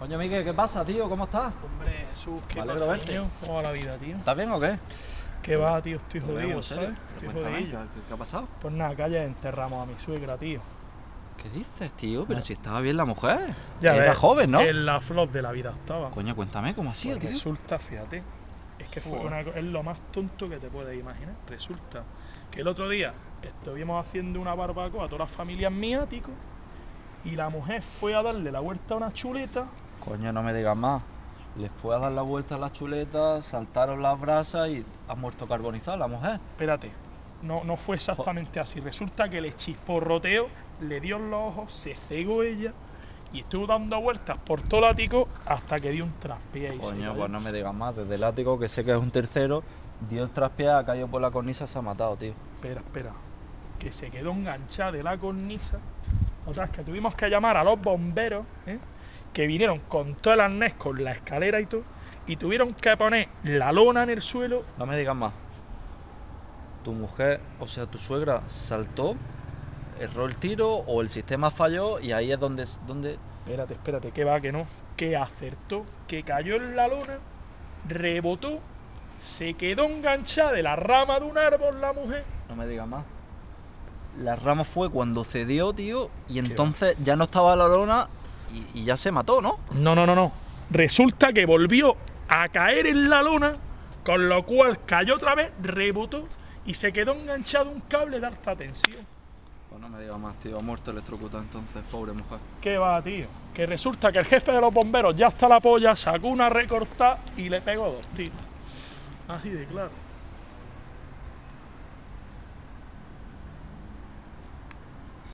Coño, Miguel, ¿qué pasa, tío? ¿Cómo estás? Hombre, Jesús, ¿qué Me alegro pasa, verte. niño? ¿Cómo va la vida, tío? ¿Estás bien o qué? ¿Qué va, tío? Estoy Te veo jodido, muy serio. ¿sabes? Pero Estoy cuéntame, jodido. ¿qué ha pasado? Pues nada, que ayer enterramos a mi suegra, tío. ¿Qué dices, tío? Pero Ah. si estaba bien la mujer. Ya Era ves, joven, ¿no? en la flor de la vida estaba. Coño, cuéntame, ¿cómo ha sido, Pues tío? resulta, fíjate, es que fue Joder. es lo más tonto que te puedes imaginar. Resulta que el otro día estuvimos haciendo una barbacoa a todas las familias mías, tico, y la mujer fue a darle la vuelta a una chuleta. Coño, no me digas más. Les fue a dar la vuelta a las chuletas, saltaron las brasas y ha muerto carbonizada la mujer. Espérate, no fue exactamente así. Resulta que le chisporroteó, le dio en los ojos, se cegó ella y estuvo dando vueltas por todo el ático hasta que dio un traspié y se Coño, cayó. pues no me digas más. Desde el ático, que sé que es un tercero, dio el traspié, ha caído por la cornisa, se ha matado, tío. Espera, que se quedó enganchada de la cornisa. Otra vez que tuvimos que llamar a los bomberos, que vinieron con todo el arnés, con la escalera y todo, y tuvieron que poner la lona en el suelo. No me digas más. Tu mujer, o sea, tu suegra saltó, erró el tiro o el sistema falló y ahí es donde... Espérate, que va, que no. Que acertó, que cayó en la lona, rebotó, se quedó enganchada de la rama de un árbol la mujer. No me digas más. La rama fue cuando cedió, tío, y ¿Qué entonces ya no estaba la lona y ya se mató, ¿no? No. Resulta que volvió a caer en la lona, con lo cual cayó otra vez, rebotó y se quedó enganchado un cable de alta tensión. Pues no me digas más, tío. Ha muerto electrocutada entonces, pobre mujer. ¿Qué va, tío? Que resulta que el jefe de los bomberos ya está la polla, sacó una recortada y le pegó 2 tiros. Así de claro.